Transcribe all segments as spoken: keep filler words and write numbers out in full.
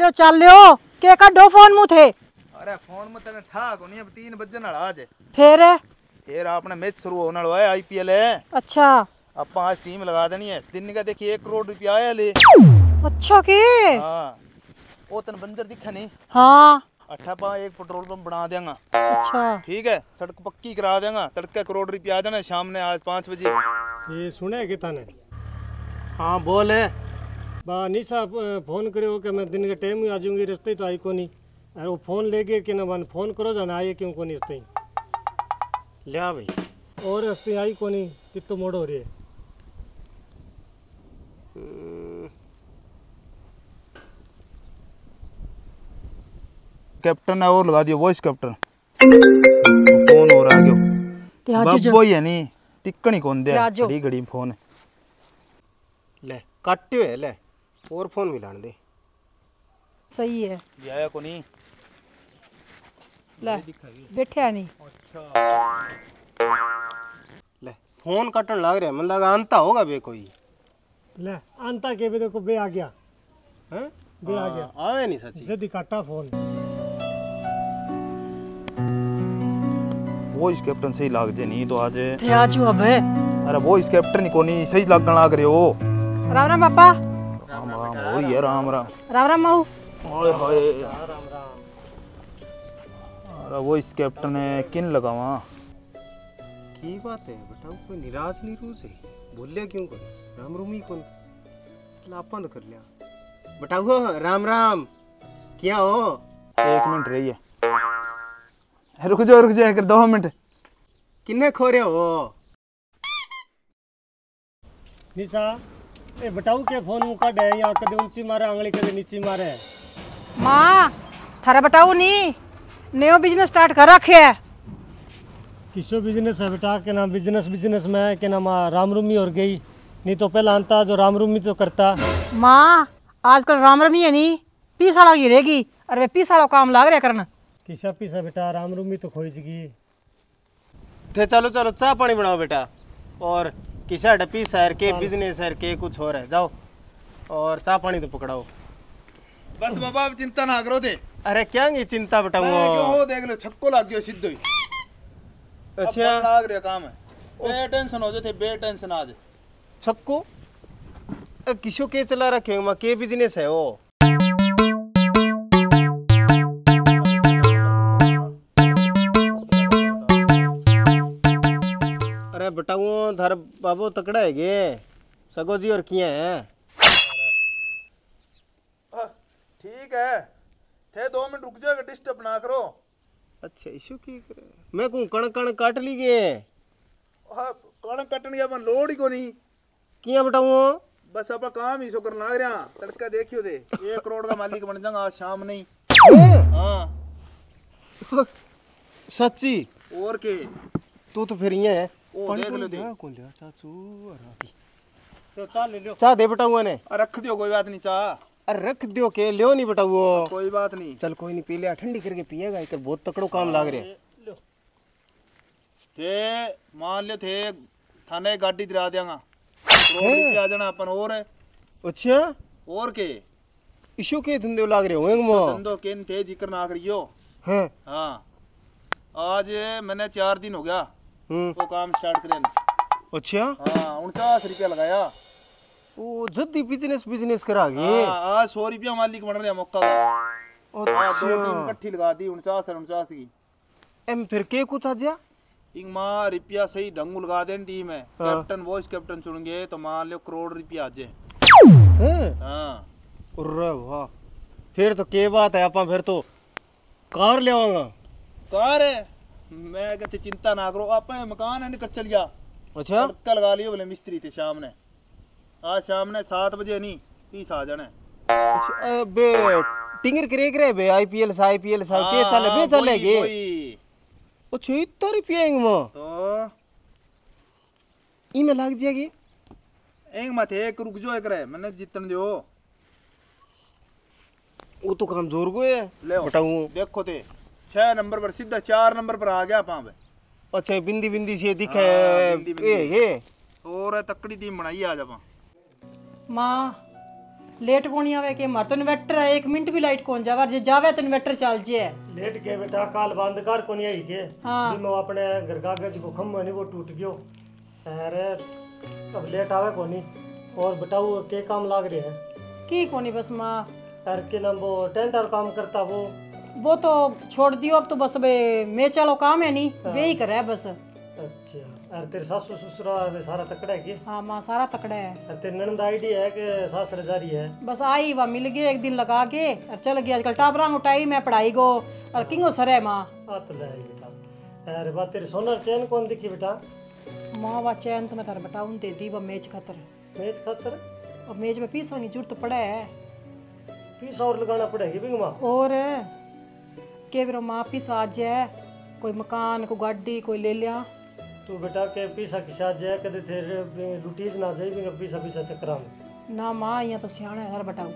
लियो चल लियो के कड्डो फोन मुंह थे। अरे फोन में तने ठा कोनी अब तीन बजे नाल आज फिर फिर आपने मैच शुरू होने वाला है आईपीएल है। अच्छा आप आज टीम लगा देनी है दिन का देखिए एक करोड़ रुपया आया ले। अच्छा के हाँ वो तन बंदर दिखा नहीं। हाँ अठा पा एक पेट्रोल पंप बना देंगा। अच्छा ठीक है सड़क पक्की करा देंगा तड़के करोड़ रुपया आ जाना शाम ने आज पाँच बजे। ये सुने कि तने हाँ बोल है बा निशा फोन करो कि मैं दिन के टाइम ही आ जाऊंगी रास्ते तो आई को नहीं अरे वो फोन ले गए कि ना बन फोन करो जाना आइए क्यों को नहीं रास्ते लिया भाई और रास्ते आई को नहीं कितो मोड़ हो रही है। कैप्टन है और लगा दिया वॉइस कैप्टन फोन हो रहा है बब्बो ही है नहीं टिक्कनी कौन दे घड़ी घड़ी फोन ले काटे है ले और फोन मिलान दे सही है आया को नहीं ले बैठे नहीं। अच्छा ले फोन कटन लग रहा है मन लगा अंता होगा बे कोई ले अंता के भी देखो बे आ गया हैं बे आ गया आवे नहीं सच्ची जल्दी काटा फोन वॉइस कैप्टन सही लाग जे नहीं तो आज थे आजू अब है। अरे वॉइस कैप्टन ही को नहीं सही लगन लाग रहे हो। राम राम पापा। राम राम हो ही है राम राम राम राम माऊ। ओए होए राम राम। अरे वॉइस कैप्टन है किन लगावा की बात है बेटा कोई निराश नहीं रू से बोलिया क्यों कोई राम रूमी कौन चल अपन तो कर लिया बेटा वो राम राम क्या हो एक मिनट रहिए रुक जाओ रुक जाओ कर दो मिनट किन्ने खो रहे हो निशा ए बताऊ के फोन मुका डे यहाँ कदे ऊंची मारे आंगली कदे नीची मारे माँ थारा बताऊ नहीं नयो बिजनेस स्टार्ट कर रखे है। किसो बिजनेस है बेटा के नाम बिजनेस बिजनेस में के नाम रामरूमी और गई नहीं तो पहला अंता जो रामरूमी तो करता। माँ आजकल रामरमी है नहीं पीसाड़ा की रहेगी अरे पीसाड़ा काम लाग रहा करना किसा पीसा बेटा रामरूमी तो खोज गई थे चलो चलो चाय पानी बनाओ बेटा और किसा डपी शहर के बिजनेस शहर के कुछ हो रहा है जाओ और चाय पानी तो पकड़ाओ बस बाबा चिंता ना करो दे। अरे क्या ये चिंता बेटा क्यों हो देख लो छक्को लग गयो सीधो ही। अच्छा लाग रहा काम है बे टेंशन हो जाते बे टेंशन आज छक्को किसो के चला रखे हो के बिजनेस है वो अरे बेटा वो धर बाबू तकड़ा है गे सगो जी और किए हैं ठीक है थे दो मिनट रुक जाओ डिस्टर्ब ना करो। अच्छा इशू की करे मैं कहूँ कण कण काट ली गए कण कटन गया अपन लोड ही को नहीं किया बेटा वो बस आप काम ही सो कर लाग रहा तड़का देखियो दे एक करोड़ का मालिक बन जाऊंगा आज शाम नहीं। हाँ सच्ची और के तू तो फिर ये है ओ देख लो दे कौन लिया चाचू तो चाल ले लो चाह दे बेटा वो ने रख दियो कोई बात नहीं चाह अरे रख दियो के लियो नहीं बेटा वो कोई बात नहीं चल कोई नहीं पी लिया ठंडी करके पिएगा इधर बहुत तकड़ो काम लाग रहे थे मान लियो थे थाने गाड़ी दिला देंगा आ जाना अपन और अच्छा और के इशू के धंधे लाग रहे होंगे मो धंधो केन थे जिक्र ना करियो हैं हाँ आज मैंने चार दिन हो गया वो काम स्टार्ट करे। अच्छा हाँ उनचास रुपया लगाया ओ जल्दी बिजनेस बिजनेस करा गए आज सौ रुपया मालिक बन रहा मौका का दो टीम इकट्ठी लगा दी उनचास और उनचास की एम फिर के कुछ आ जा इंग माँ रुपया सही ढंग लगा देन टीम है कैप्टन वॉइस कैप्टन चुनेंगे तो मान लो करोड़ रुपया आ जाए। हाँ अरे वाह फिर तो के बात है अपन फिर तो कार ले आऊंगा कार है मैं कहते चिंता ना करो आप मकान है निकल चल गया। अच्छा तड़का लगा लियो बोले मिस्त्री थे शाम ने आज शाम ने सात बजे नहीं तीस आ जाने। अच्छा बे टिंगर करे करे बे आईपीएल से आईपीएल से के चले बे चलेगे अच्छा इतना रुपया इंग मो तो ई में लाग जाएगी इंग मत एक रुक जो एक रहे मैंने जितने दियो वो तो काम जोर को है बताऊं देखो ते छह नंबर पर सीधा चार नंबर पर आ गया पांव। अच्छा बिंदी बिंदी से दिखे ये ये और तकड़ी टीम बनाई आज अपन। माँ लेट कोनी आवे के मार तो इन्वर्टर है, एक मिनट भी लाइट कौन जावे, जे जावे तो इन्वर्टर चल जे। लेट के बेटा काल बंद कर कोनी आई के हाँ। भी मैं अपने घर कागज को खम्भा नहीं वो टूट गयो। अरे अब लेट आवे कोनी। और बताओ के काम लाग रहे हैं? की कोनी बस माँ यार के नाम वो टेंडर काम करता वो वो तो छोड़ दियो, अब तो बस बे मैं चलो काम है नहीं वे ही करे बस। अच्छा यार तेरे सासू ससुरा वे सारा तकड़ा है के? हाँ माँ सारा तकड़ा है। यार तेरी ननद आईडी है कि सास रजारी है? बस आई वह मिल गए एक दिन लगा के और चल गया। आजकल टाबरा उठाई मैं पढ़ाई गो और किंगो सर है माँ। आ तो ले आई बेटा। यार बात तेरी सोनर चैन कौन दिखी बेटा? माँ वह चैन तो मैं तारे बताऊँ दे दी वह मेज खतर। मेज खातर अब मेज में पीस की जरूरत पड़ा है। पीस और लगाना पड़ेगी बिंग माँ। और के बिरो माँ पीस आ जाए, कोई मकान कोई गाड़ी कोई ले लिया। तू बेटा के पीसा की साथ जाए कदे तेरे लुटीज ना जाए बिंग पीसा पीसा चक्रा में ना माँ यहाँ तो सियाना है हर बताओ।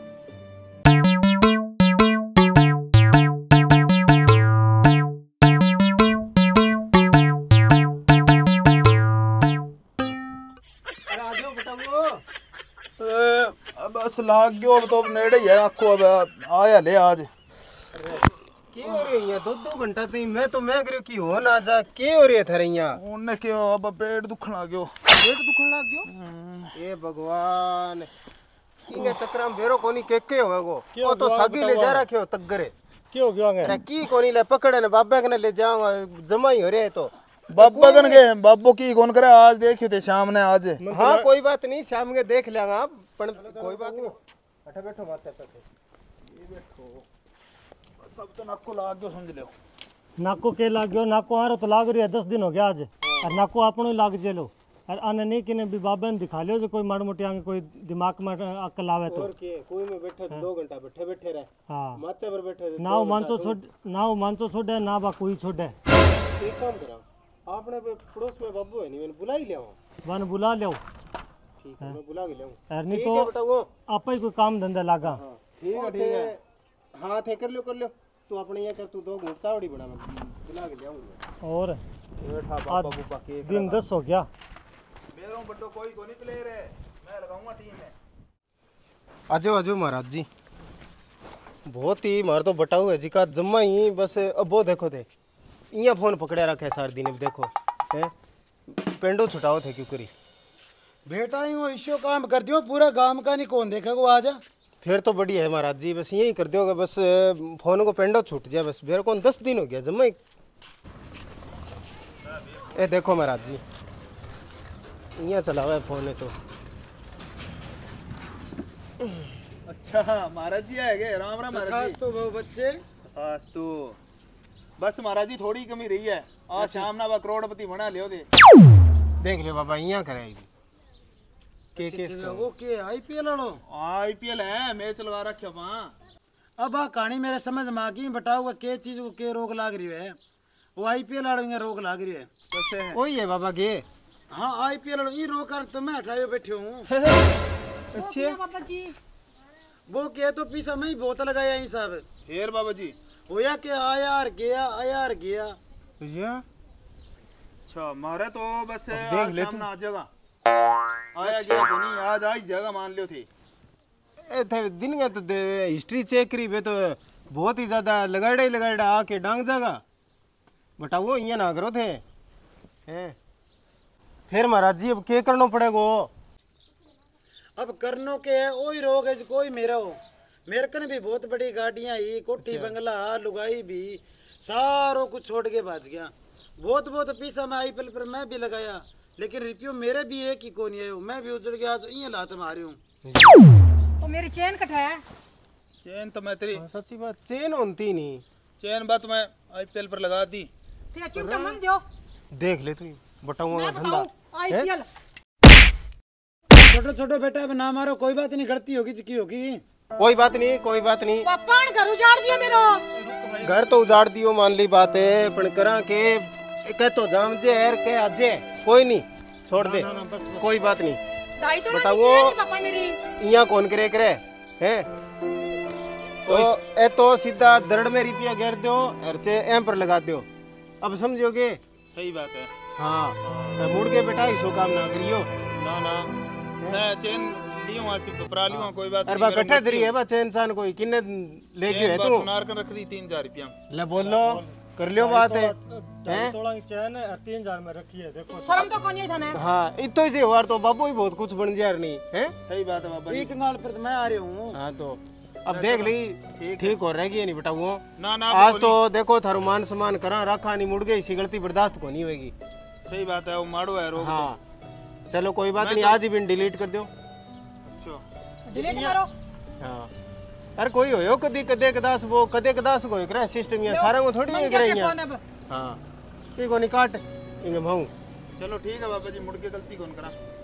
बस लाग गयो अब तो नेड़े ही है आखो अब आया ले आज। के हो रही है दो दो घंटा तई मैं तो मैं करियो की हो ना जा के हो रही है थारे यहाँ? उन्ने क्यों अब पेट दुखन लाग गयो। पेट दुखन लाग गयो? ए भगवान इंगे चक्रा में बेरो कोनी के के होवे गो ओ तो सागी ले जा रखियो तगरे। क्यों क्यों आगे? अरे की कोनी ले पकड़े ने बाबा कने ले जाऊंगा जमाई हो रे है तो बाबा कन के बाबो की कौन करे आज देखियो थे शाम ने आज। हाँ कोई बात नहीं शाम के देख लेंगे आप पर कोई बात नहीं। बैठो बैठो बात करते ये बैठो सब तो नाको लाग गयो समझ लो। नाको के लाग गयो? नाको आ रहा तो लाग रही है दस दिन हो गया आज और नाको आपनो ही लाग जेलो और आने नहीं किने भी बाबा ने दिखा लियो जो कोई माड़ मोटी आगे कोई दिमाग में अकल आवे तो। और के कोई में बैठे दो घंटा बैठे बैठे रहे हाँ माचा पर बैठे ना वो मानचो छोड़ ना वो मानचो छोड़े ना बा कोई छोड़े। एक काम करा आपने पड़ोस में बाबू है नहीं मैंने बुला ही लिया वन बुला लियो। ठीक है मैं बुला के लाऊं। यार नहीं ठीक है बेटा वो तो आप ही कोई काम धंधा लागा। हाँ ठीक है ठीक है हाँ थे कर लो कर लो तू अपने यहाँ कर तू दो घूट चावड़ी बना मैं बुला के लाऊंगा। और बैठा बाबा बुबा के दिन दस हो गया। मेरो बड्डो कोई कोनी प्लेयर है मैं लगाऊंगा टीम में। आजो आजो महाराज जी बहुत ही मार तो बटाऊ है जी का जम्मा ही बस अब वो देखो थे यहाँ फोन पकड़े रखे सारे दिन देखो है पेंडो छुटाओ थे क्यों करी बेटा यूँ इश्यो काम कर दियो पूरा गांव का नहीं कौन देखेगा आजा। फिर तो बढ़िया है महाराज जी बस यही कर दोगे बस फोन को पेंडो छूट जाए बस मेरे को दस दिन हो गया जम्मा ए देखो महाराज जी यहाँ चला हुआ है फोन है तो। अच्छा महाराज जी आए गए राम राम महाराज जी। तो बहु बच्चे खास तो बस महाराज जी थोड़ी कमी रही है आज शाम ना करोड़पति बना लियो दे। देख ले बाबा यहाँ कराएगी के के वो के आईपीएल वालो आईपीएल है मैच लगा रखे वहां। अब आ कहानी मेरे समझ में आ गई बताओ के चीज को के रोक लाग रही है वो आईपीएल वालों की रोक लाग रही है। सच्चे है वही है बाबा के हाँ आईपीएल वालों ये रोक कर तो मैं हटाए बैठे हूँ। अच्छे बाबा जी वो के तो पीछा मैं ही बहुत लगाया यही साहब हेर बाबा जी होया के आया और गया आया और गया। अच्छा मारे तो बस देख ले शाम ना आ जाएगा आया गया तो नहीं आज आई जगह मान लियो थे। ए थे दिन का तो हिस्ट्री चेक करी बे तो बहुत ही ज्यादा लगाड़ा ही लगाड़ा आके डांग जागा बटा वो यहाँ ना करो थे हैं फिर महाराज जी अब क्या करना पड़ेगा? अब करनो के है वही रोग है कोई मेरा हो मेरे कन भी बहुत बड़ी गाड़ियां ही कोठी बंगला लुगाई भी सारो कुछ छोड़ के भाज गया। बहुत बहुत पैसा मैं आईपीएल पर मैं भी लगाया लेकिन रिपियो मेरे भी एक ही कोनी है मैं भी उजड़ गया तो ये लात मारी हूँ। तो मेरी चैन कटाया चैन तो मैं तेरी सच्ची बात चेन होती नहीं चैन बात मैं आईपीएल पर लगा दी। फिर चिमटा मन दियो देख ले तू बताऊंगा मैं धंधा बताऊं आईपीएल। छोटे छोटे बेटा अब ना मारो कोई बात नहीं गलती होगी चिकी होगी। कोई बात नहीं कोई बात नहीं पापा ने घर उजाड़ दिया मेरो। घर तो उजाड़ दियो मान ली बात है पण करा के कह तो जाम जे एर के आजे कोई नहीं छोड़ दे कोई बात नहीं दाई तो बताओ नहीं पापा मेरी यहाँ कौन करे करे हैं तो ए तो सीधा दरड़ में रिपिया घेर दो और चे एम पर लगा दो अब समझोगे? सही बात है। हाँ तो मुड़ के बेटा इसो काम ना करियो ना ना मैं चैन लियो आसिफ परा लियो कोई बात अरे बा कट्ठा दरी है बा चैन सान कोई किन्ने ले गयो है तू सुनार कर रख रही तीन हजार रुपया ले बोलो कर लियो बात है ढाई तोला की चैन है और तीन हजार में रखी है देखो शर्म तो कोनी थाने हाँ इतो ही वार तो बाबू ही बहुत कुछ बन जा रही है सही बात है बाबा जी एक गाल पर तो मैं आ रही हूँ। हाँ तो अब देख ली ठीक हो रहेगी नहीं बेटा वो ना ना आज तो देखो थारो मान सम्मान करा रखा नहीं मुड़ गई सी गलती बर्दाश्त को नहीं होगी। सही बात है वो मारो है रोग हाँ चलो कोई बात नहीं आज ही बिन डिलीट कर दो। तो डिलीट करो हाँ अरे कोई हो यो कदी कदे कदास वो कदे कदास को करा सिस्टम ये सारा को थोड़ी है करे फोन अब हाँ ये को नहीं काट इंगे भाऊ चलो ठीक है बाबा जी मुड़ के गलती कौन करा